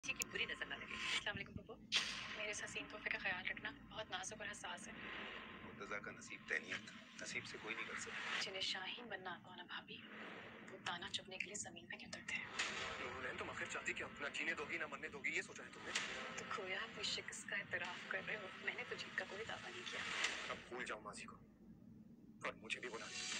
किसी की बुरी नजर ना लगे। अस्सलाम वालेकुम पप्पू। मेरे इस हसीन तोहफे का ख्याल रखना, बहुत नाजुक और हसास है। मुर्तजा का नसीब तैनियत नसीब से कोई नहीं कर सकता। जिन्हें शाहीन बनना आता हो ना भाभी, वो दाना चुभने के लिए जमीन में क्यों उतरते हैं? तुम आखिर चाहती क्या? ना जीने दोगी ना मरने दोगी, ये सोचा है तुमने? तो खोया अपनी शिकस्त का इतराफ कर रहे हो। मैंने तो जीत का कोई दावा नहीं किया। अब भूल जाओ माजी को और मुझे भी बुला लो।